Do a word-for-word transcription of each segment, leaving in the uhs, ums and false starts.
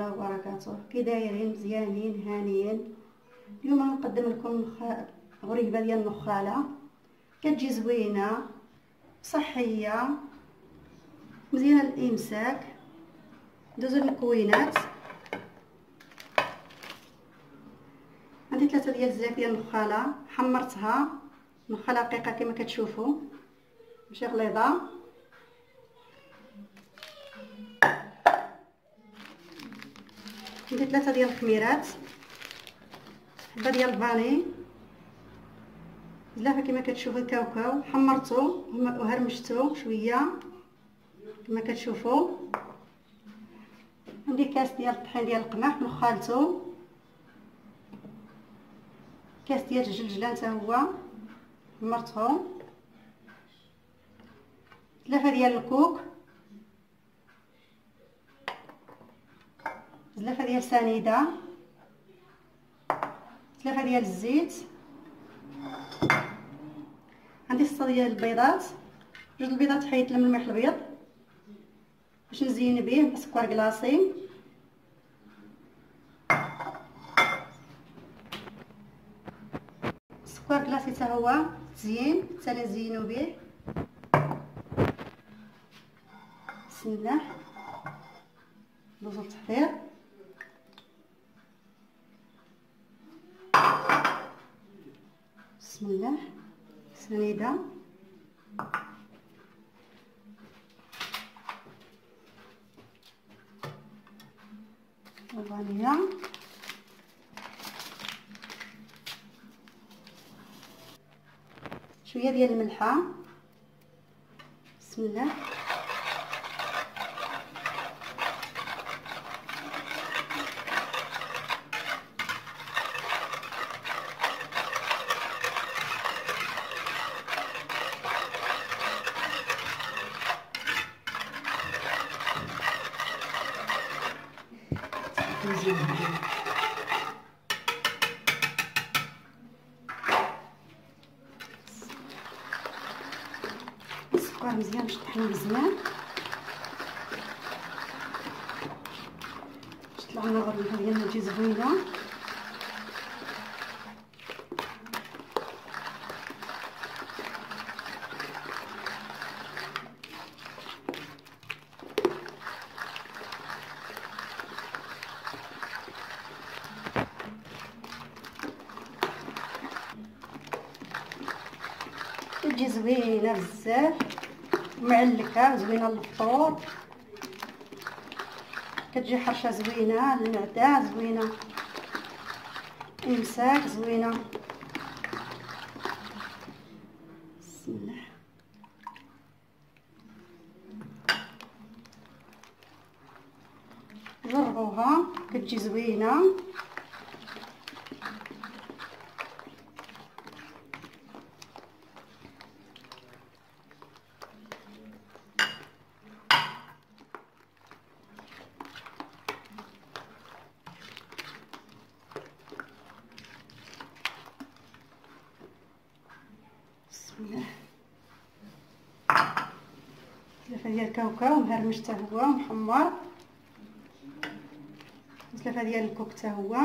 الله وبركاته. كي دايرين؟ مزيانين هانيين. اليوم غنقدم لكم غريبه ديال النخاله، كتجي زوينه صحيه مزيانه للامساك. ندوزو للمكونات. عندي ثلاثه ديال الزيت ديال النخاله، حمرتها نخاله رقيقه كما كتشوفوا ماشي غليظه. عندي ثلاثه ديال الخميرات، حبه ديال الفاني، زلافه كما كتشوفوا الكاوكاو، حمرته وهرمشته شويه كما كتشوفوا. عندي كاس ديال الطحين ديال القمح نخالته، كاس ديال الجلجله حتى هو حمرته، زلافه ديال الكوك، زلافه ديال سنيده، زلافه ديال الزيت. عندي ستة ديال البيضات، جوج البيضات حيدت لهم الملح الابيض باش نزين به بسكر كلاصي. سكر كلاصي حتى هو تزيين حتى نزينو به. بسم الله ندوزو للتحضير. بسم الله سنيده، الفانيلا، شويه ديال الملحه. بسم الله السكر مزيان باش طحنو مزيان باش تطلع لنا الغريبه ديالنا تجي زوينه. تجي زوينه بزاف معلكه زوينه للفطور، كتجي حرشه زوينه للمعده، زوينه امساك، زوينه. بسم الله جربوها كتجي زوينه. بسم الله زلافه ديال الكاوكاو مهرمش حتى هو محمر، زلافه ديال الكوك حتى هو،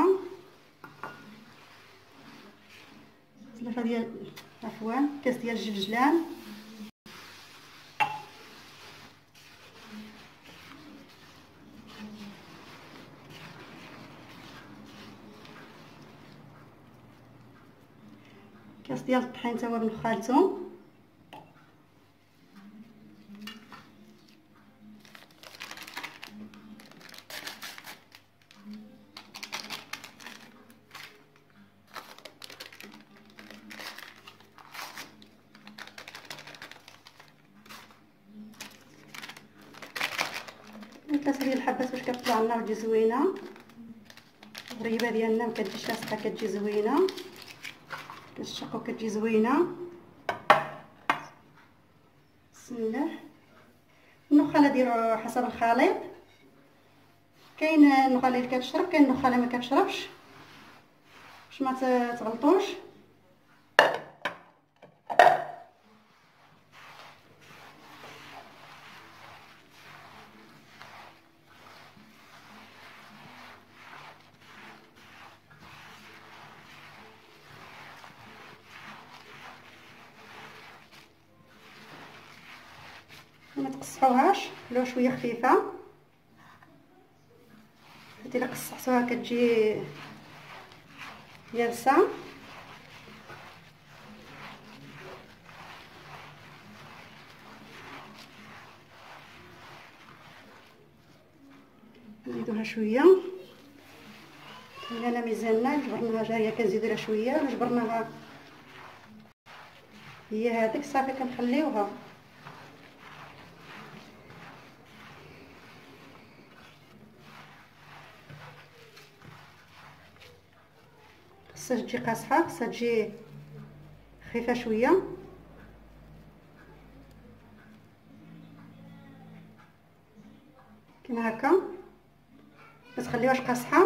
زلافه ديال عفوا كاس ديال الجلجلان، كاس ديال الطحين حتى هو بنخالته. ثلاثه ديال الحبات باش كتطلع لنا وتجي زوينه. الغريبه ديالنا ما كتجيش لاصقه، كتجي زوينه، كتشق وكتجي زوينه. بسم الله. النخاله ديروا حسب الخليط، كاين النخاله اللي كتشرب، كاين النخاله ما كتشربش، باش ما تغلطوش. ما تقصحوهاش، خلوها شويه خفيفه، حيت الا قصحتوها كتجي يابسه. نزيدوها شويه، انا ميزاننا جبرناها جايه كنزيدو لها شويه، جبرناها هي هذيك صافي كنخليوها. خصها تجي قاصحه، خصها تجي خفيفه شويه، كيما هكا. ما تخليوهاش قاصحه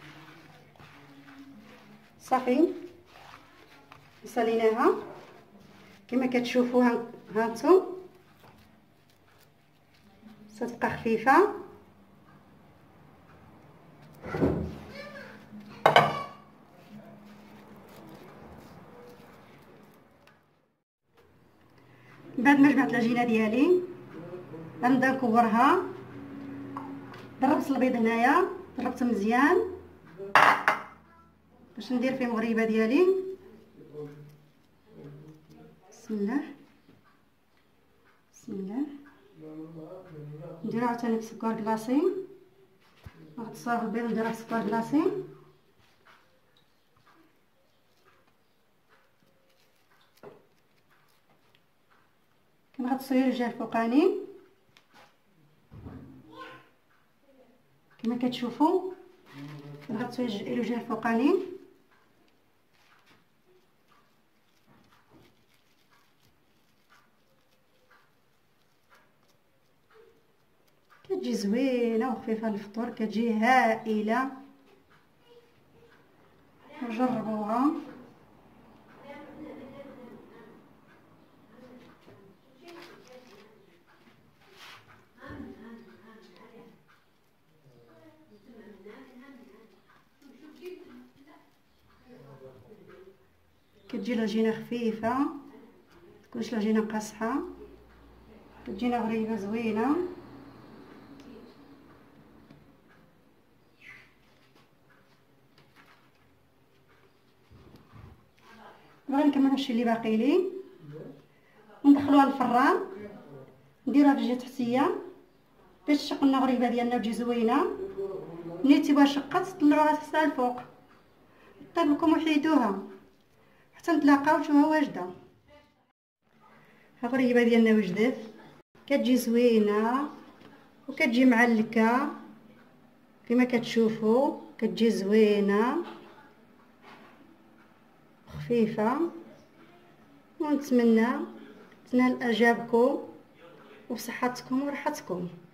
صافي. ساليناها كما كتشوفوها هانتو، ستبقى خفيفه. بعد ما جمعت العجينه ديالي غنبدا نكورها. ضربت البيض هنايا، ضربته مزيان باش ندير فيه المغريبه ديالي. بسم الله بسم الله. نديرو عاوتاني بسكر كلاصي، نغطسوها البيض نديرها بسكر كلاصي. كنغطسو الجهه الفوقاني كما كتشوفوا، كنغطسو الجهه الفوقاني. كتجي زوينه وخفيفه للفطور، كتجي هائله، جربوها. كتجي العجينه خفيفه، متكونش العجينه قاصحه، كتجينا غريبه زوينه. دابا نكمل هادشي اللي باقي لي وندخلوها للفران، نديروها في الجهه التحتيه باش تشق لنا غريبه ديالنا وتجي زوينه. ملي تيبغى شقات طلعوها تحتها الفوق، طيب لكم وحيدوها حتى نتلاقاو نشوفوها واجده. ها غريبه ديالنا وجدت، كتجي زوينه وكتجي معلكه كما كتشوفوا، كتجي زوينه خفيفه. ونتمنى تنال اعجابكم وبصحتكم وراحتكم.